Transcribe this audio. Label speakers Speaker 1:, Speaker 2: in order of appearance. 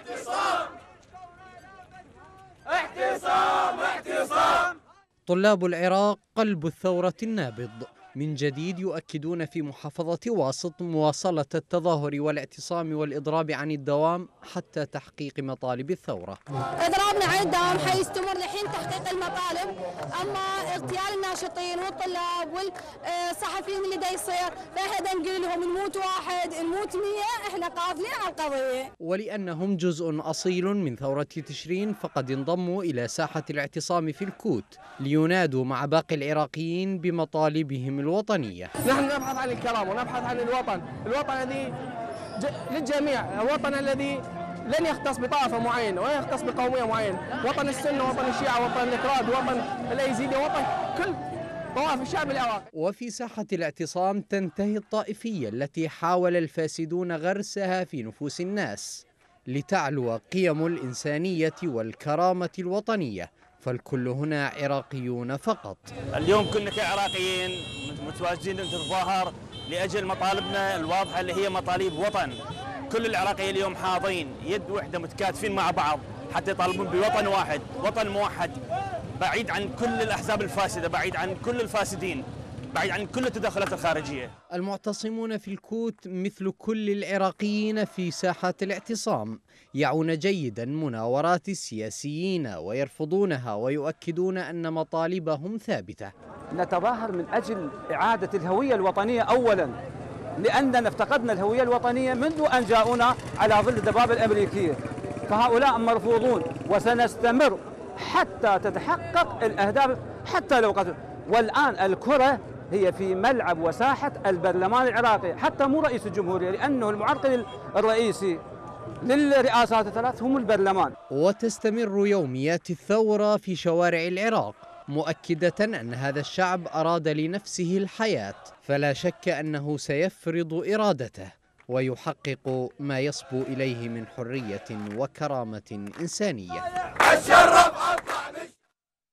Speaker 1: اعتصام اعتصام. طلاب العراق قلب الثورة النابض من جديد يؤكدون في محافظة واسط مواصلة التظاهر والاعتصام والإضراب عن الدوام حتى تحقيق مطالب الثورة.
Speaker 2: إضرابنا عن الدوام حيستمر لحين تحقيق المطالب، أما اغتيال الناشطين والطلاب والصحفيين اللي دا يصير فاحنا نقول لهم نموت واحد نموت 100، احنا قاضلين على القضية.
Speaker 1: ولأنهم جزء أصيل من ثورة تشرين فقد انضموا إلى ساحة الاعتصام في الكوت لينادوا مع باقي العراقيين بمطالبهم الوطنية.
Speaker 3: نحن نبحث عن الكرامة ونبحث عن الوطن الذي للجميع، الوطن الذي لن يختص بطائفة معينة ولا يختص بقومية معينة، وطن السنة، وطن الشيعة، وطن الكراد، وطن الأيزيدي، وطن كل طوائف الشعب العراقي.
Speaker 1: وفي ساحة الاعتصام تنتهي الطائفية التي حاول الفاسدون غرسها في نفوس الناس لتعلو قيم الإنسانية والكرامة الوطنية، فالكل هنا عراقيون فقط.
Speaker 4: اليوم كنا كعراقيين متواجدين نتظاهر لأجل مطالبنا الواضحة اللي هي مطالب وطن. كل العراقيين اليوم حاضين يد وحدة متكاتفين مع بعض حتى يطالبون بوطن واحد، وطن موحد بعيد عن كل الأحزاب الفاسدة، بعيد عن كل الفاسدين، بعيد عن كل التدخلات الخارجية.
Speaker 1: المعتصمون في الكوت مثل كل العراقيين في ساحات الاعتصام يعون جيدا مناورات السياسيين ويرفضونها ويؤكدون أن مطالبهم ثابتة.
Speaker 5: نتظاهر من أجل إعادة الهوية الوطنية أولا، لأننا افتقدنا الهوية الوطنية منذ أن جاءونا على ظل الدبابة الأمريكية، فهؤلاء مرفوضون وسنستمر حتى تتحقق الأهداف حتى لو قتلوا. والآن الكرة هي في ملعب وساحة البرلمان العراقي، حتى مو رئيس الجمهورية، لأنه المعرقل الرئيسي للرئاسات الثلاث هم البرلمان.
Speaker 1: وتستمر يوميات الثورة في شوارع العراق مؤكدة أن هذا الشعب أراد لنفسه الحياة، فلا شك أنه سيفرض إرادته ويحقق ما يصبو إليه من حرية وكرامة إنسانية.